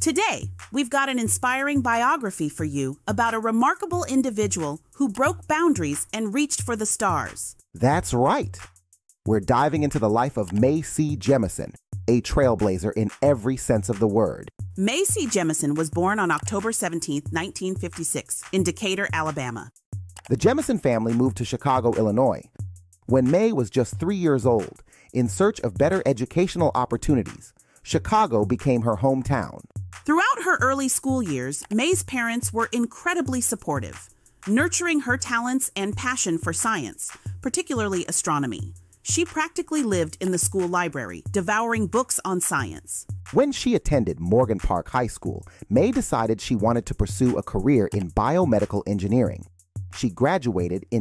Today, we've got an inspiring biography for you about a remarkable individual who broke boundaries and reached for the stars. That's right. We're diving into the life of Mae C. Jemison, a trailblazer in every sense of the word. Mae C. Jemison was born on October 17, 1956, in Decatur, Alabama. The Jemison family moved to Chicago, Illinois, when Mae was just 3 years old. In search of better educational opportunities, Chicago became her hometown. Throughout her early school years, Mae's parents were incredibly supportive, nurturing her talents and passion for science, particularly astronomy. She practically lived in the school library, devouring books on science. When she attended Morgan Park High School, Mae decided she wanted to pursue a career in biomedical engineering. She graduated in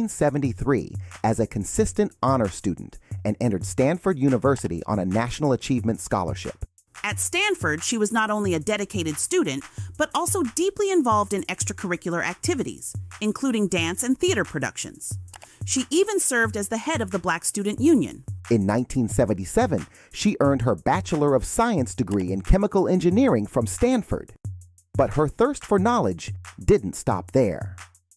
1973 as a consistent honor student and entered Stanford University on a National Achievement Scholarship. At Stanford, she was not only a dedicated student, but also deeply involved in extracurricular activities, including dance and theater productions. She even served as the head of the Black Student Union. In 1977, she earned her Bachelor of Science degree in chemical engineering from Stanford. But her thirst for knowledge didn't stop there.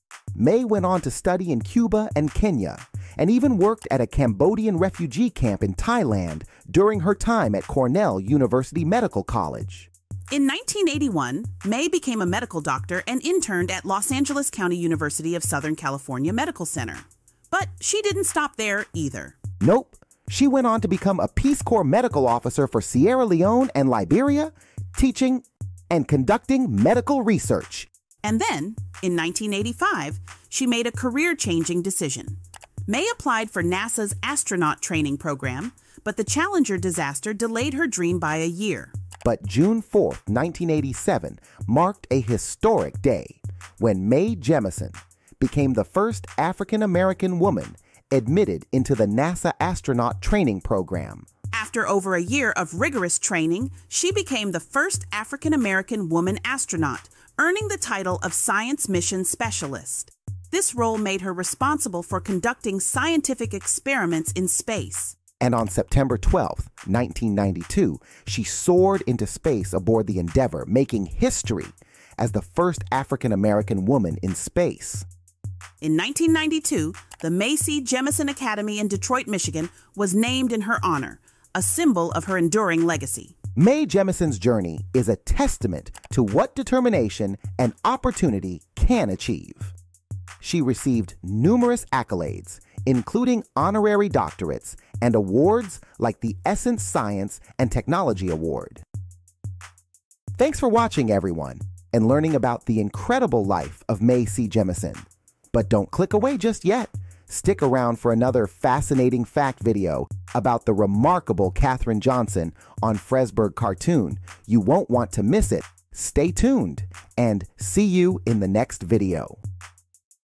Mae went on to study in Cuba and Kenya, and even worked at a Cambodian refugee camp in Thailand during her time at Cornell University Medical College. In 1981, Mae became a medical doctor and interned at Los Angeles County University of Southern California Medical Center. But she didn't stop there either. Nope. She went on to become a Peace Corps medical officer for Sierra Leone and Liberia, teaching and conducting medical research. And then, in 1985, she made a career-changing decision. Mae applied for NASA's astronaut training program, but the Challenger disaster delayed her dream by a year. But June 4, 1987, marked a historic day when Mae Jemison became the first African-American woman admitted into the NASA astronaut training program. After over a year of rigorous training, she became the first African-American woman astronaut, earning the title of Science Mission Specialist. This role made her responsible for conducting scientific experiments in space. And on September 12, 1992, she soared into space aboard the Endeavour, making history as the first African-American woman in space. In 1992, the Mae C. Jemison Academy in Detroit, Michigan, was named in her honor, a symbol of her enduring legacy. Mae Jemison's journey is a testament to what determination and opportunity can achieve. She received numerous accolades, including honorary doctorates and awards like the Essence Science and Technology Award. Thanks for watching, everyone, and learning about the incredible life of Mae C. Jemison. But don't click away just yet. Stick around for another fascinating fact video about the remarkable Katherine Johnson on Fresburg Cartoon. You won't want to miss it. Stay tuned and see you in the next video.